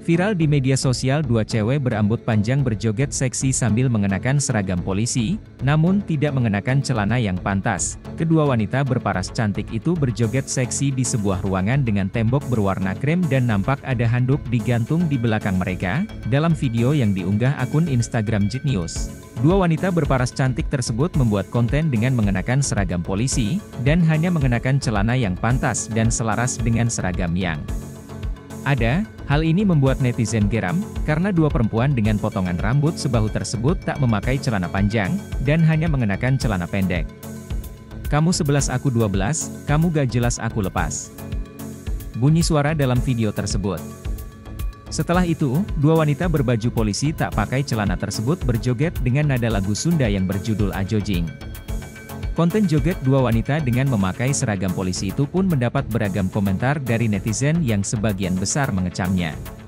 Viral di media sosial, dua cewek berambut panjang berjoget seksi sambil mengenakan seragam polisi, namun tidak mengenakan celana yang pantas. Kedua wanita berparas cantik itu berjoget seksi di sebuah ruangan dengan tembok berwarna krem dan nampak ada handuk digantung di belakang mereka, dalam video yang diunggah akun Instagram JET News. Dua wanita berparas cantik tersebut membuat konten dengan mengenakan seragam polisi, dan hanya mengenakan celana yang pantas dan selaras dengan seragam yang ada. Hal ini membuat netizen geram, karena dua perempuan dengan potongan rambut sebahu tersebut tak memakai celana panjang, dan hanya mengenakan celana pendek. "Kamu 11 aku 12, kamu gak jelas aku lepas." Bunyi suara dalam video tersebut. Setelah itu, dua wanita berbaju polisi tak pakai celana tersebut berjoget dengan nada lagu Sunda yang berjudul Ajojing. Konten joget dua wanita dengan memakai seragam polisi itu pun mendapat beragam komentar dari netizen yang sebagian besar mengecamnya.